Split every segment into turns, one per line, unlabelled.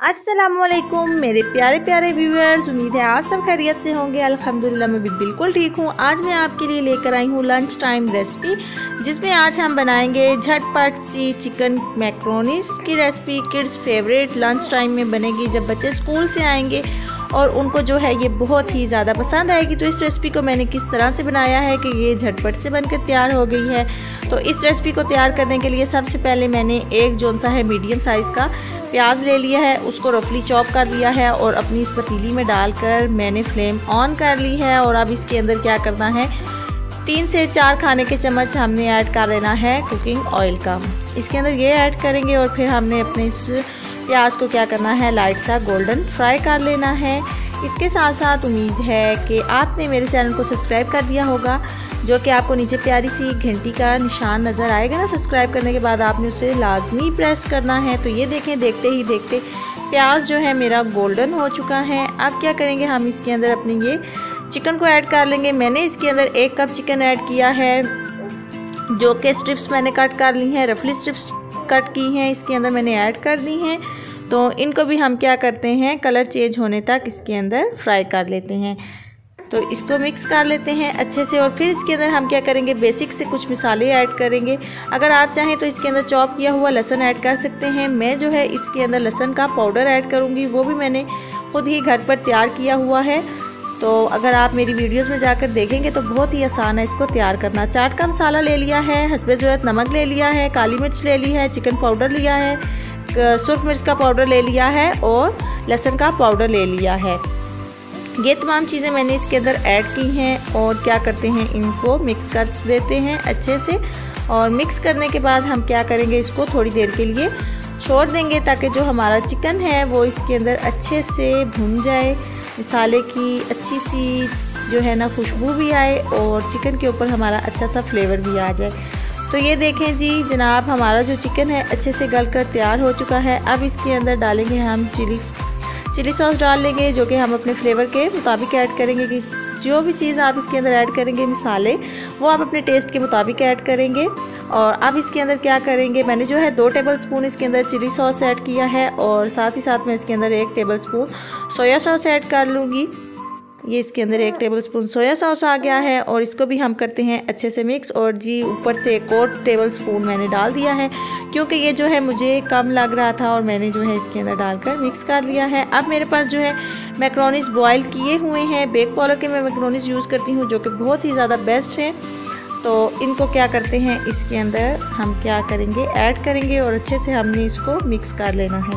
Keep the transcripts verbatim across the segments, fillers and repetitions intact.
अस्सलामुअलैकुम मेरे प्यारे प्यारे व्यूअर्स, उम्मीद है आप सब खैरियत से होंगे। अल्हम्दुलिल्लाह मैं भी बिल्कुल ठीक हूँ। आज मैं आपके लिए लेकर आई हूँ लंच टाइम रेसिपी, जिसमें आज हम बनाएंगे झटपट सी चिकन मैक्रोनीस की recipe. Kids favourite lunch time में बनेगी जब बच्चे स्कूल से आएंगे और उनको जो है ये बहुत ही ज़्यादा पसंद आएगी। तो इस रेसिपी को मैंने किस तरह से बनाया है कि ये झटपट से बनकर तैयार हो गई है। तो इस रेसिपी को तैयार करने के लिए सबसे पहले मैंने एक जोन सा है मीडियम साइज़ का प्याज ले लिया है, उसको रफली चॉप कर लिया है और अपनी इस पतीली में डालकर मैंने फ्लेम ऑन कर ली है। और अब इसके अंदर क्या करना है, तीन से चार खाने के चम्मच हमने ऐड कर लेना है कुकिंग ऑयल का। इसके अंदर ये ऐड करेंगे और फिर हमने अपने इस प्याज को क्या करना है, लाइट सा गोल्डन फ्राई कर लेना है। इसके साथ साथ उम्मीद है कि आपने मेरे चैनल को सब्सक्राइब कर दिया होगा, जो कि आपको नीचे प्यारी सी घंटी का निशान नज़र आएगा ना। सब्सक्राइब करने के बाद आपने उसे लाजमी प्रेस करना है। तो ये देखें, देखते ही देखते प्याज जो है मेरा गोल्डन हो चुका है। अब क्या करेंगे, हम इसके अंदर अपने ये चिकन को ऐड कर लेंगे। मैंने इसके अंदर एक कप चिकन ऐड किया है, जो कि स्ट्रिप्स मैंने कट कर ली हैं, रफली स्ट्रिप्स कट की हैं, इसके अंदर मैंने ऐड कर दी हैं। तो इनको भी हम क्या करते हैं, कलर चेंज होने तक इसके अंदर फ्राई कर लेते हैं। तो इसको मिक्स कर लेते हैं अच्छे से। और फिर इसके अंदर हम क्या करेंगे, बेसिक से कुछ मसाले ऐड करेंगे। अगर आप चाहें तो इसके अंदर चॉप किया हुआ लहसुन ऐड कर सकते हैं। मैं जो है इसके अंदर लहसुन का पाउडर ऐड करूँगी, वो भी मैंने खुद ही घर पर तैयार किया हुआ है। तो अगर आप मेरी वीडियोस में जाकर देखेंगे तो बहुत ही आसान है इसको तैयार करना। चाट का मसाला ले लिया है, हस्बे ज़रूरत नमक ले लिया है, काली मिर्च ले ली है, चिकन पाउडर लिया है, सुर्ख मिर्च का पाउडर ले लिया है और लहसुन का पाउडर ले लिया है। ये तमाम चीज़ें मैंने इसके अंदर ऐड की हैं। और क्या करते हैं, इनको मिक्स कर देते हैं अच्छे से। और मिक्स करने के बाद हम क्या करेंगे, इसको थोड़ी देर के लिए छोड़ देंगे ताकि जो हमारा चिकन है वो इसके अंदर अच्छे से भुन जाए, मसाले की अच्छी सी जो है ना खुशबू भी आए और चिकन के ऊपर हमारा अच्छा सा फ्लेवर भी आ जाए। तो ये देखें जी जनाब, हमारा जो चिकन है अच्छे से गल कर तैयार हो चुका है। अब इसके अंदर डालेंगे हम चिली चिली सॉस डाल लेंगे, जो कि हम अपने फ्लेवर के मुताबिक ऐड करेंगे। कि जो भी चीज़ आप इसके अंदर ऐड करेंगे मसाले, वो आप अपने टेस्ट के मुताबिक ऐड करेंगे। और अब इसके अंदर क्या करेंगे, मैंने जो है दो टेबल स्पून इसके अंदर चिली सॉस ऐड किया है और साथ ही साथ मैं इसके अंदर एक tablespoon soya sauce add कर लूँगी। ये इसके अंदर एक टेबल स्पून सोया सॉस आ गया है और इसको भी हम करते हैं अच्छे से मिक्स। और जी ऊपर से एक और टेबल स्पून मैंने डाल दिया है, क्योंकि ये जो है मुझे कम लग रहा था और मैंने जो है इसके अंदर डालकर मिक्स कर लिया है। अब मेरे पास जो है मैक्रोनीस बॉयल किए हुए हैं, बेक पाउडर के मैं मैक्रोनीस यूज़ करती हूँ, जो कि बहुत ही ज़्यादा बेस्ट है। तो इनको क्या करते हैं, इसके अंदर हम क्या करेंगे, ऐड करेंगे और अच्छे से हमने इसको मिक्स कर लेना है।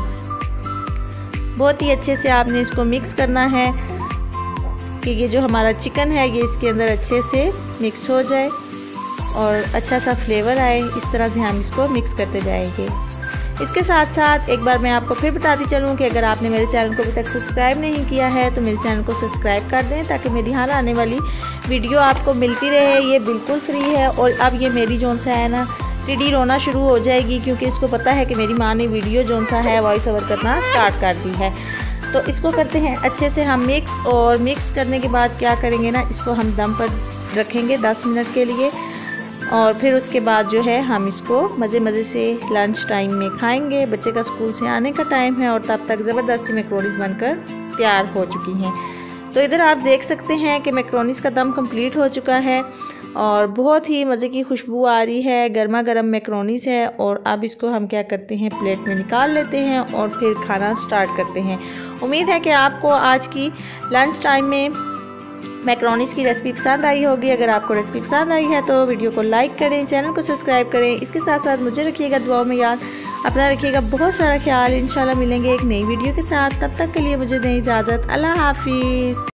बहुत ही अच्छे से आपने इसको मिक्स करना है कि ये जो हमारा चिकन है ये इसके अंदर अच्छे से मिक्स हो जाए और अच्छा सा फ्लेवर आए। इस तरह से हम इसको मिक्स करते जाएंगे। इसके साथ साथ एक बार मैं आपको फिर बताती चलूँ कि अगर आपने मेरे चैनल को अभी तक सब्सक्राइब नहीं किया है तो मेरे चैनल को सब्सक्राइब कर दें, ताकि मेरी हर आने वाली वीडियो आपको मिलती रहे। ये बिल्कुल फ्री है। और अब ये मेरी जोन सा है ना टिडी रोना शुरू हो जाएगी, क्योंकि इसको पता है कि मेरी माँ ने वीडियो जोन सा है वॉइस ओवर करना स्टार्ट कर दी है। तो इसको करते हैं अच्छे से हम मिक्स। और मिक्स करने के बाद क्या करेंगे ना, इसको हम दम पर रखेंगे दस मिनट के लिए। और फिर उसके बाद जो है हम इसको मज़े मज़े से लंच टाइम में खाएंगे। बच्चे का स्कूल से आने का टाइम है और तब तक ज़बरदस्ती मैक्रोनीस बनकर तैयार हो चुकी हैं। तो इधर आप देख सकते हैं कि मैक्रोनीस का दम कंप्लीट हो चुका है और बहुत ही मज़े की खुशबू आ रही है। गर्मा गर्म मैक्रोनीस है। और अब इसको हम क्या करते हैं, प्लेट में निकाल लेते हैं और फिर खाना स्टार्ट करते हैं। उम्मीद है कि आपको आज की लंच टाइम में मैक्रोनीस की रेसिपी पसंद आई होगी। अगर आपको रेसिपी पसंद आई है तो वीडियो को लाइक करें, चैनल को सब्सक्राइब करें। इसके साथ साथ मुझे रखिएगा दुआओं में याद। अपना रखिएगा बहुत सारा ख्याल। इंशाल्लाह मिलेंगे एक नई वीडियो के साथ। तब तक के लिए मुझे दें इजाज़त। अल्लाह हाफिज़।